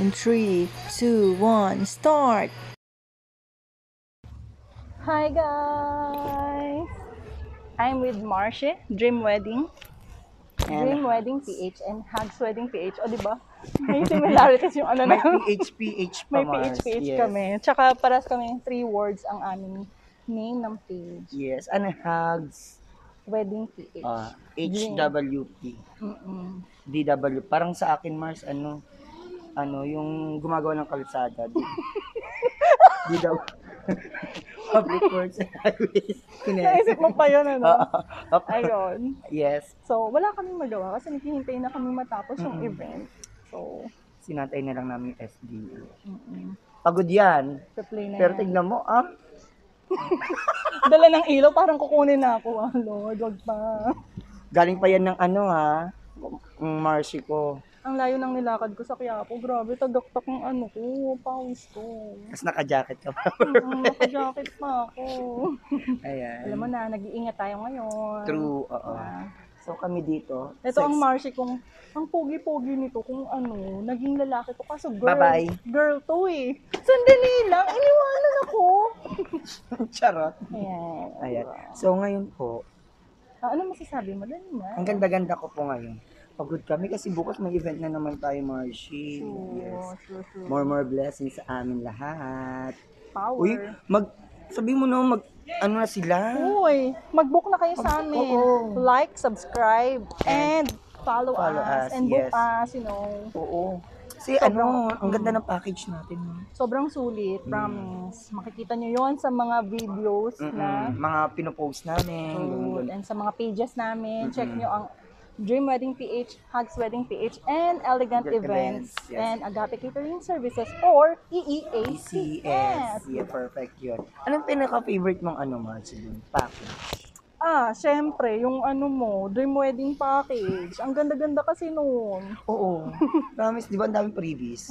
In 3, 2, 1, start! Hi guys! I'm with Marcie, Dream Wedding. Dream Wedding PH and Hugs Wedding PH. O, diba? May similarities yung ano May na. PH pa, May Mars. PH Yes. kami. Tsaka paras kami 3 words ang aming name ng page. Yes. Ano, Hugs? Wedding PH. HWP. DW. Parang sa akin, Mars, ano, yung gumagawa ng kalsada. DW. Public Works and Highways. Naisip mo pa yun, ano? Ayun. Yes. So, wala kaming magawa kasi naghihintay na kami matapos yung event. So, sinantay na lang namin yung SD. Pagod yan. play na Pero yan. tignan mo, Dala ng ilaw, parang kukunin na ako. Ah, Lord, wag pa. galing pa yan ng Marcy ko. Ang layo ng nilakad ko sa Quiapo. Grabe, tagaktak ng ano ko, pawis ko. Tapos naka-jacket ka pa. Naka-jacket pa ako. Ayan. Alam mo na, nag-iingat tayo ngayon. True, oo. So kami dito. Ito ang Marcy kong, ang pogi-pogi nito kung ano, naging lalaki to. Kaso Bye-bye. girl to eh. Sandali lang, iniwanan ako. Charot. Ayan. Ayan. So ngayon po, Ano masasabi mo? Dali na. ang ganda-ganda ko po ngayon. Pagod kami kasi bukas may event na naman tayo, Marcy. Yes. True. More blessings sa amin lahat. Power. Uy, sabi mo na ano na sila? Uy, mag-book na kayo sa amin. Oo. Like, subscribe, and follow Follow us. us, And book yes. us, you know. Oo. Kasi ang ganda ng package natin. Sobrang sulit, promise. Makikita nyo yon sa mga videos na Mga pinopost namin. ganun. and sa mga pages namin. Check nyo ang Dream Wedding PH, Hugs Wedding PH, and Elegant Events, Yes. and Agape Catering Services, or EEACS. ECS. Yeah, perfect yun. Anong pinaka-favorite mong Marcy dun? Package. Syempre, yung Dream Wedding Package. Ang ganda-ganda kasi noon. Oo. Promise, di ba ang daming freebies?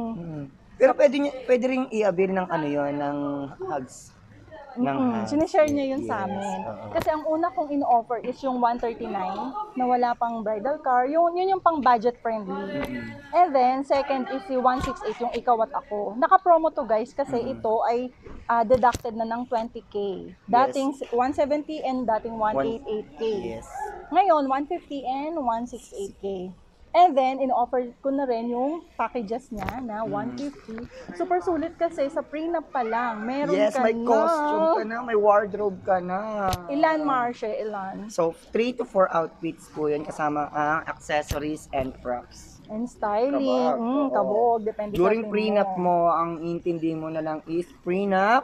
Mm-mm. Pero pwede rin i-avail ng ng Hugs. Sinishare niya yun sa Yes, amin. oo. Kasi ang una kong in-offer is yung 139 na wala pang bridal car. Yun yung pang budget friendly. And then, second is yung 168, yung ikaw at ako. Naka-promo to guys kasi ito ay deducted na ng 20K. Dating 170 and dating 188K. Yes. Ngayon, 150 and 168K. And then, in-offer ko na rin yung packages niya na 150. Super sulit kasi sa prenup pa lang. Meron Yes, ka may na. costume ka na, may wardrobe ka na. Ilan, Marcia? Ilan? So, 3 to 4 outfits po yun kasama ang accessories and props. And styling. Kabog, oo. Kabog. Depende During sa prenup mo, ang intindi mo na lang is prenup,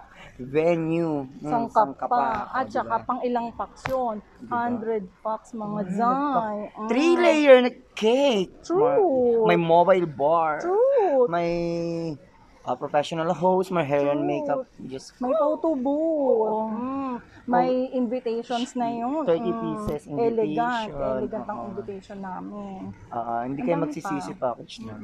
venue, Sangkap pa. At diba? saka pang ilang packs yun. 100 packs mga zay. 3-layer na cake. True. May mobile bar. True. May professional host, may hair and makeup. Just May photo booth. May invitations na yun. 30 pieces Elegant. invitation. Elegant ang invitation namin. hindi Ang kayo dami magsisisi pa. package na.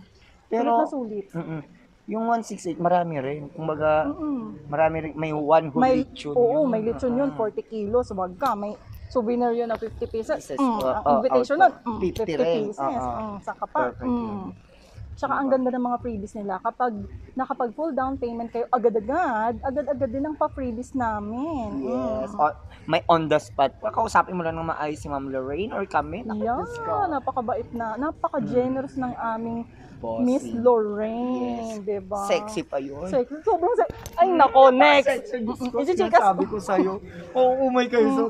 Pero, Pero, sulit. yung 168, marami rin. Kumbaga, marami rin. May one whole May, lechon. oo, yun. may lechon yun, 40 kilos. Wag ka, may souvenir yun na 50 pieces. Pieces. Ang invitation nun, 50 50 rin. pieces. Saka pa. Perfect yun. Tsaka ang ganda ng mga freebies nila. Kapag nakapag full down payment kayo, agad-agad din ang pa-freebies namin. Yes. May on the spot. Kausapin mo lang ng maayos si Ma'am Lorraine or kami. Yeah, napakabait na, napaka-generous ng aming Bossy. Miss Lorraine, diba? Sexy pa yun. Sexy, sobrang sexy. Ay, nako, next! Isichikas. Sabi ko sa'yo, umay kayo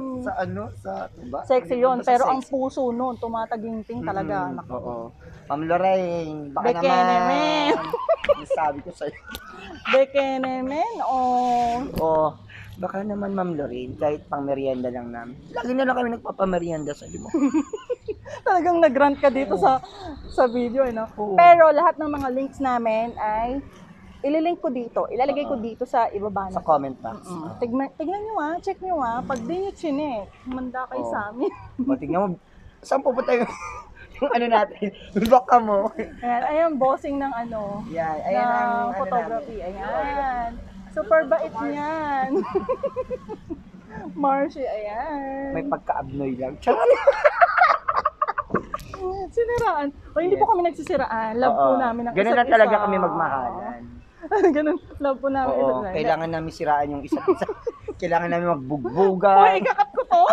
sa diba? Sexy yun, pero ang puso nun, tumataginting talaga. Nako. Oo. Ma'am Lorraine, baka Bekene, naman. men. Sabi ko sa'yo. Bekene, men, Oh, baka naman Ma'am Lorraine, kahit pang merienda lang namin. Lagi na lang kami nagpapamerienda sa mo. Talagang nag-grant ka dito sa video, no? Pero lahat ng mga links namin ay ililink ko dito. Ilalagay ko dito sa ibaba Sa na. comment box. Tignan nyo check nyo pag di nyo chinek, manda kayo sa amin. O, tingnan mo, saan pupunta yung natin? Baka mo. Ayan, bossing ng Yan, ayan ang photography. Ayan. Super bait niyan. Marcy, ayan. May pagka-abnoy lang. Charot! Siniraan. O, hindi po kami nagsisiraan. Love po namin ang Ganun isa't na talaga isa. kami magmahalan. Ganun. Love po namin Oo, isa't isa. kailangan namin siraan yung isa't isa. Kailangan namin Uy, magbugbugan. ikakat ko to.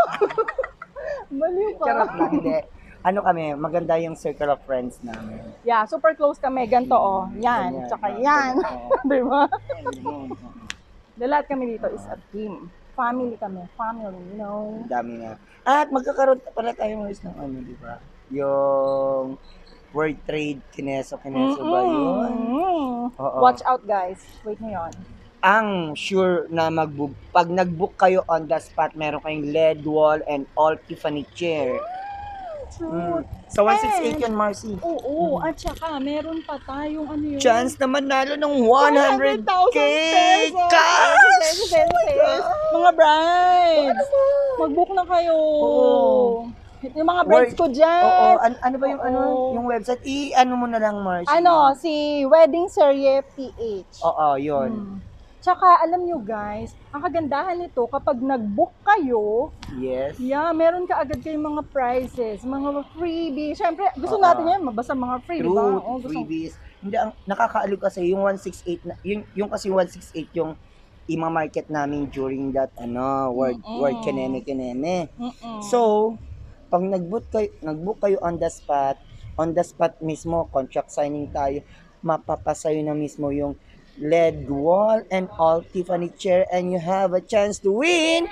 Baliw ka. Charot lang, hindi. Ano kami, maganda yung circle of friends namin. Yeah, super close kami. Ganto, oh. Yan. Ganyan. Tsaka yan. Oo. Di ba? Ayun. Lahat kami dito is a team. Family kami. Family, you know. Ang dami nga. At magkakaroon pala tayo ng ano, di ba? Yung World Trade Kineso ba yun? Oo. Watch out, guys. Wait nyo yun. Ang sure na pag nag-book kayo on the spot, meron kayong LED wall and all Tiffany chair. Sa 168 yun, Marcy. Oo, at saka meron pa tayong ano yun? Chance na manalo ng 100,000 pesos! cash! Pesos! Mga brides! Mag-book na kayo! Oo. Yung mga brides ko dyan! Oo, ano ba yung Oo. yung website? I-ano mo na lang, Marcy. Ano, si Wedding Serie PH. Oo, yun. Tsaka, alam nyo guys, ang kagandahan nito, kapag nag-book kayo, Yes. meron ka agad kayong mga prizes, mga freebies. Siyempre, gusto Oo. natin yan, mabasa mga free, di ba? True, Oo, gusto- freebies. Hindi, ang nakakaalog kasi yung 168, yung kasi 168 yung ima-market namin during that, word kineme. Mm-mm. So, pag nag-book kayo on the spot mismo, contract signing tayo, mapapasayo na mismo yung LED wall and all Tiffany chair and you have a chance to win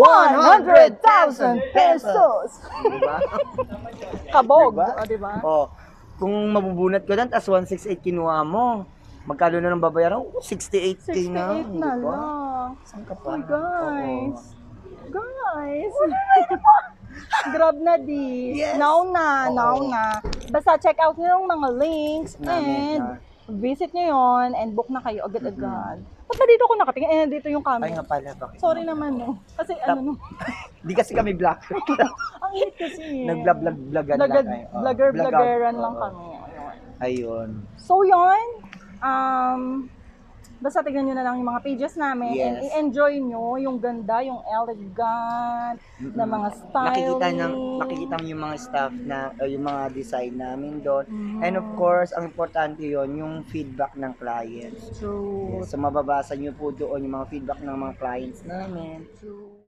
100,000 pesos! Diba? Kabog, Diba? diba? Oh, kung mabubunat ko doon, tas 168 kinuha mo, magkano na ng babayaran? 68K 68 na. na diba? lang. Saan ka pa? Oh, guys. Oo. Guys. Grab na di. Yes. Now na. Basta check out nyo yung mga links Namin and visit nyo yon and book na kayo agad-agad. Ba't ba dito ako nakatingin? Eh, dito yung Ay camera. nga pala, bakit? Sorry naman, no. Kasi ano, no. Di kasi kami black. Ang hit kasi. Nag-vlog-vlogan lang kayo. Oo. Vlogger-vloggeran Vlog lang out. kami. Ayun. Ayun. So, yun. Basta tignan nyo na lang yung mga pages namin and Yes. i-enjoy nyo yung ganda, yung elegant na mga styling. Makikita mo yung mga stuff na yung mga design namin doon. And of course, ang importante yon yung feedback ng clients. True. Yes, so mababasa nyo po doon yung mga feedback ng mga clients namin. True.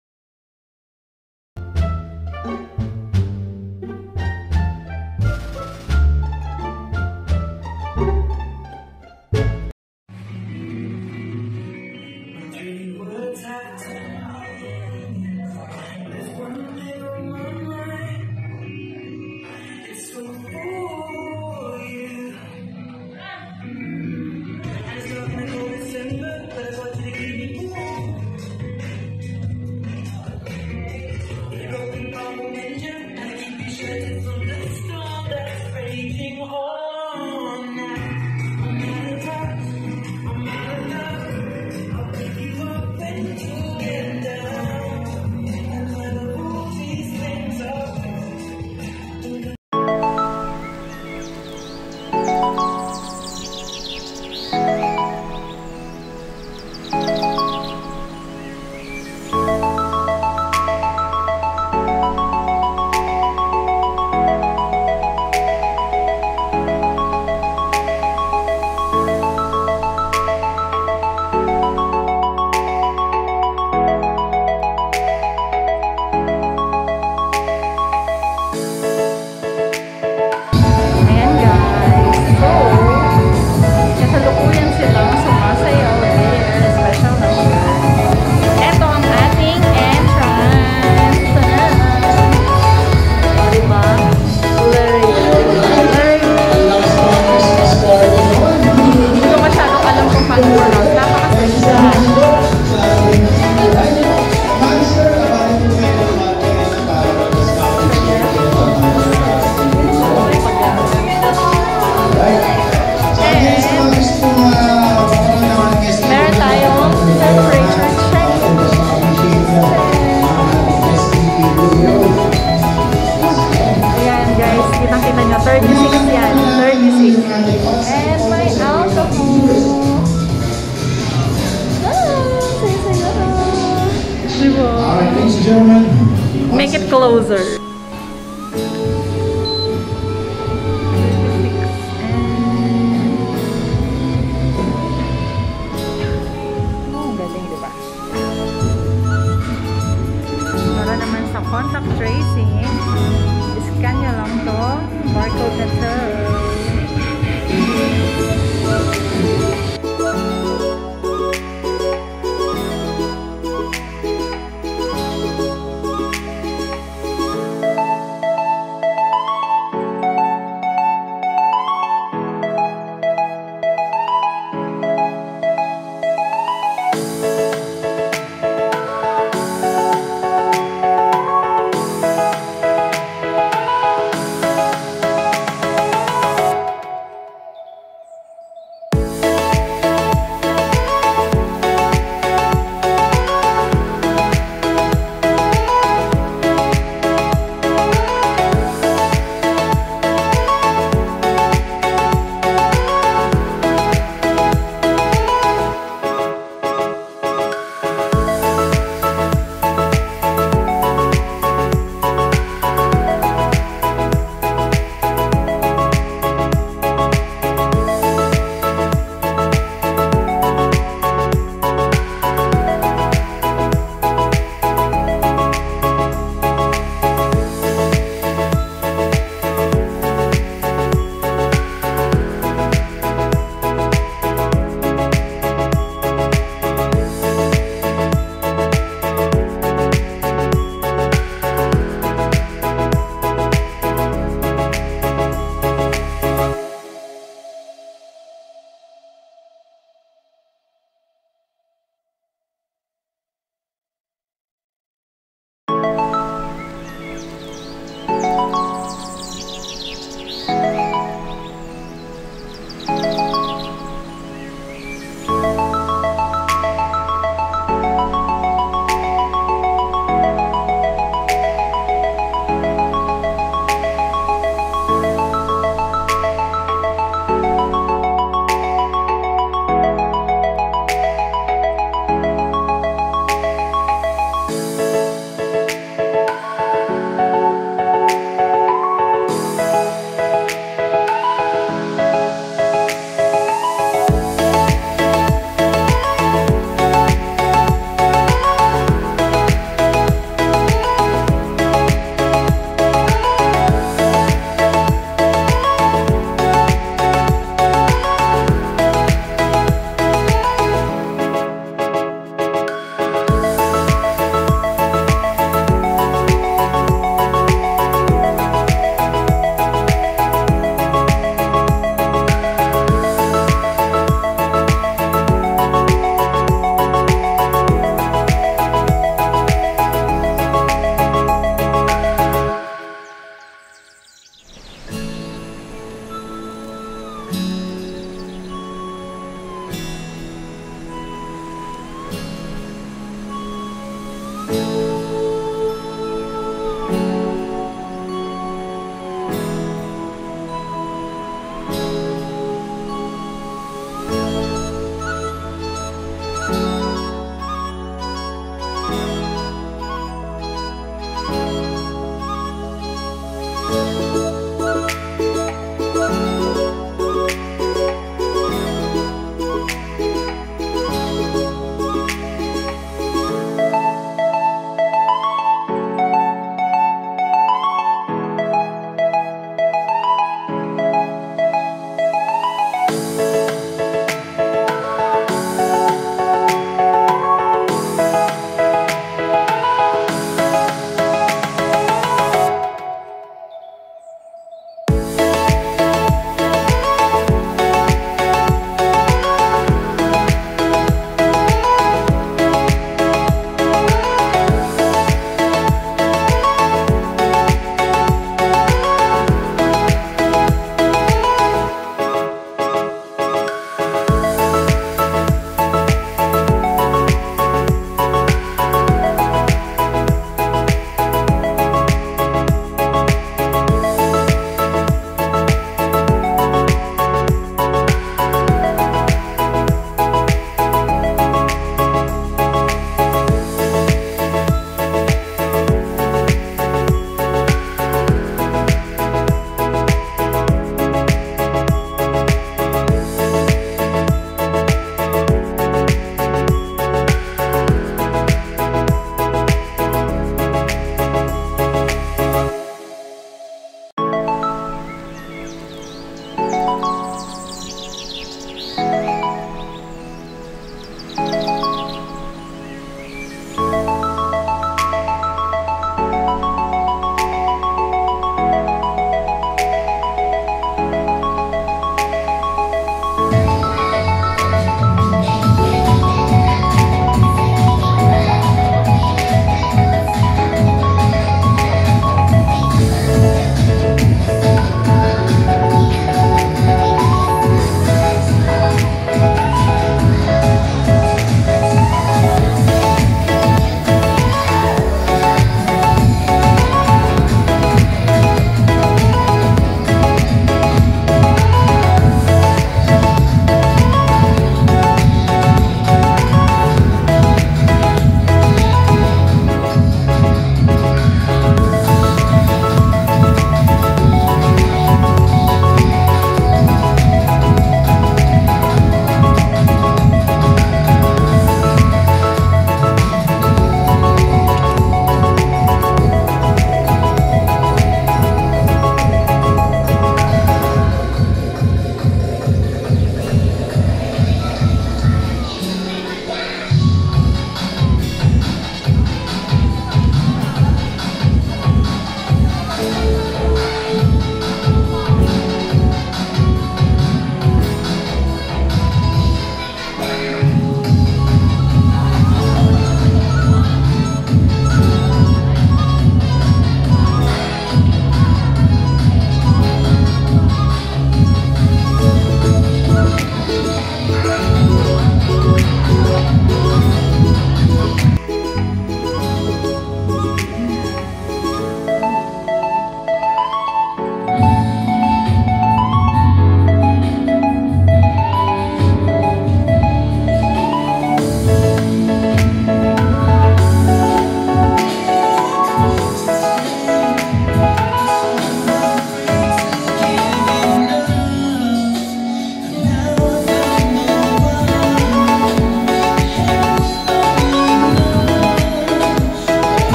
Ayan guys. So, kasalukuyan silang sumasayaw there. Special naman. Ito ang ating entrance. O, diba? Hindi ko masyadong alam kung paano pronounce. Napakasaya. Meron tayong temperature check. Ayan guys, kitang-kita nyo. 36 yan. 36. And my alcohol. Saya-saya. Diba? Alright, ladies and gentlemen. Make it closer. contact tracing. Scan nyo lang to. Barcode na to.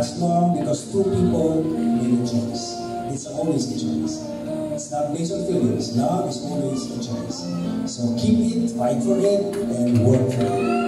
last long because two people made a choice. It's always a choice. It's not based on feelings. Love is always a choice. So keep it, fight for it, and work for it.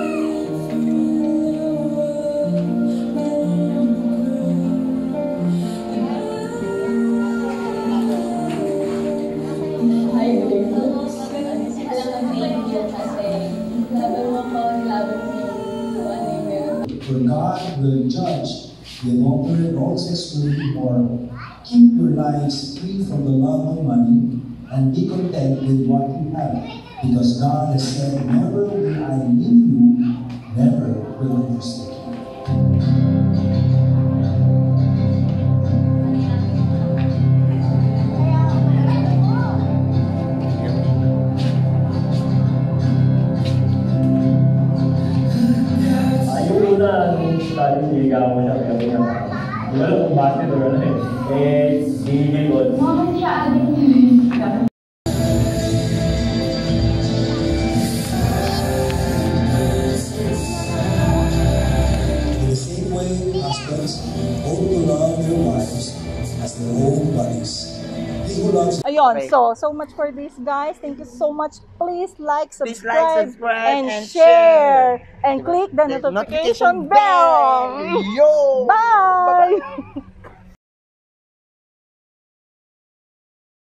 For God will judge the adulterer or sexually immoral. Keep your lives free from the love of money and be content with what you have. Because God has said, never will I leave you, never will I forsake you. Yung una, nung tayo niligawan mo siya, sabi niya, hindi ko alam kung bakit o ano hihigay ko. In the same way, husbands ought to love their wives as their own bodies. He who loves Ayun, Okay. so much for this, guys. Thank you so much. Please like, Please subscribe, like, subscribe, and and share. share. And click the The notification bell. Yo! Bye!